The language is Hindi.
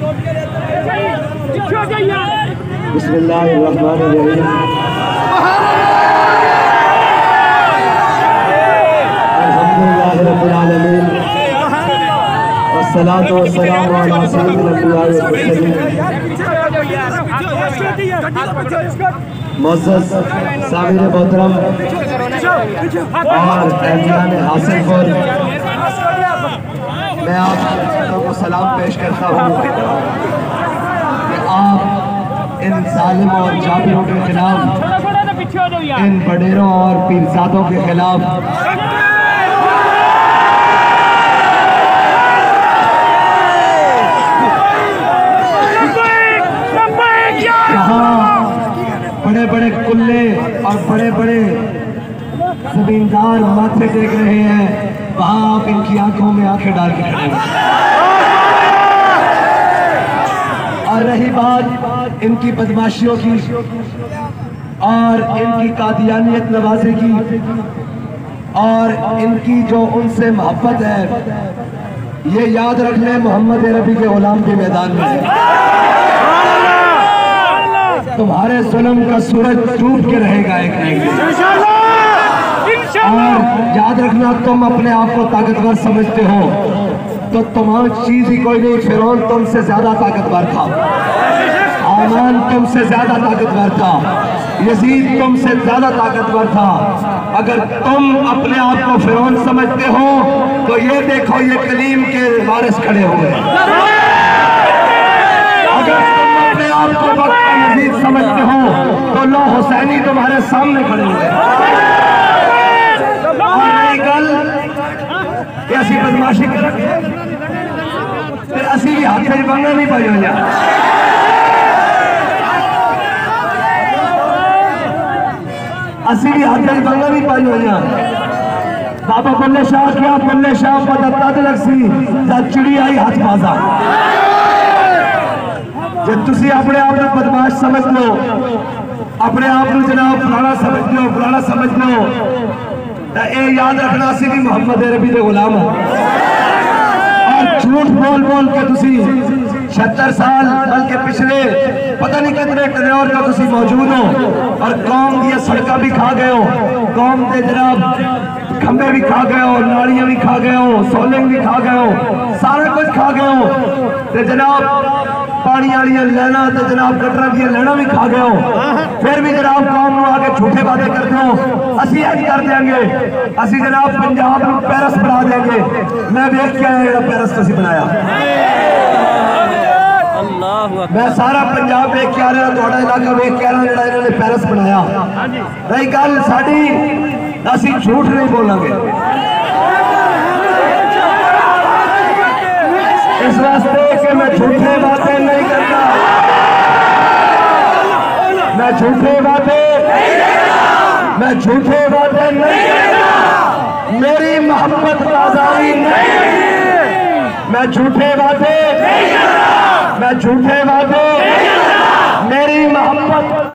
बिस्मिल्लाहिर्रहमानिर्रहीम। अल्हम्दुलिल्लाहि रब्बिल आलमीन वस्सलातु वस्सलामु अला सय्यिदिल अंबिया'i वल मुरसलीन। मुअज़्ज़ज़ सामिर मोहतरम और अहलियान हासिलपुर, मैं आप सबको सलाम पेश करता हूँ कि आप इन जालिमों और जाबिरों के खिलाफ, इन बडेरों और पीरजादों के खिलाफ बड़े बड़े कुल्ले और बड़े बड़े जमींदार माथे टेक रहे हैं, वहां आप इनकी आंखों में आंखें डाल के खड़े हैं। और रही बात इनकी बदमाशियों की और इनकी कादियानियत नवाजी की और इनकी जो उनसे मोहब्बत है, ये याद रख लें मोहम्मद अरबी के गुलाम के मैदान में तुम्हारे जुल्म का सूरज डूब के रहेगा एक दिन। और याद रखना, तुम अपने आप को ताकतवर समझते हो तो तुम्हारी चीज ही कोई नहीं। फिरौन तुमसे ज्यादा ताकतवर था, हामान तुमसे ज्यादा ताकतवर था, यजीद तुमसे ज्यादा ताकतवर था। अगर तुम अपने आप को फिरौन समझते हो तो ये देखो, ये कलीम के वारिस खड़े हुए। अगर तुम अपने आप को वक्त मजीद समझते हो तो लो हुसैनी तुम्हारे सामने खड़े हुए। और नई गल ऐसी बदमाशी कर असी भी हाथ से बंगा नहीं पाई हो जा। असी भी हाथ से बंगा नहीं पाई हो जा। बाबा बल्ले शाह क्या बल्ले शाह पता लगी चिड़ी आई हाथ बाजा। जे तुसी अपने आप को बदमाश समझ लो, अपने आप को जनाब फलाना समझ लो, फलाना समझ लो, तो ये याद रखना सी भी मोहम्मद अरबी के गुलाम हो। और झूठ बोल बोल के तुसी 76 साल बल्कि पिछले पता नहीं कितने टेन्योर का तुसी मौजूद हो और कौम की सड़का भी खा गए हो, कौम के जनाब खंबे भी खा गए हो, नालियां भी खा गए हो, सोलिंग भी खा गए हो, सारा कुछ खा गए हो। तो जनाब पानी वाली लैना तो जनाब गटरा दी लैना भी खा गए हो, फिर भी जनाब कौम को आके झूठे वादे करते हो। असी अज कर देंगे, असी जनाब पंजाब को पेरिस बना देंगे। मैं वेख के आया जो पेरिस तुसी बनाया, मैं सारा पंजाब वेख के आ रहा, थोड़ा इलाका वेख के आ रहा जो इन्होंने पेरिस बनाया। रही गल साडी, असी झूठ नहीं बोलेंगे। इस वास्ते कि मैं झूठे बातें नहीं करता, मैं झूठे बातें नहीं करता। मेरी मोहब्बत बाजारी नहीं, मैं झूठे बातें मेरी मोहब्बत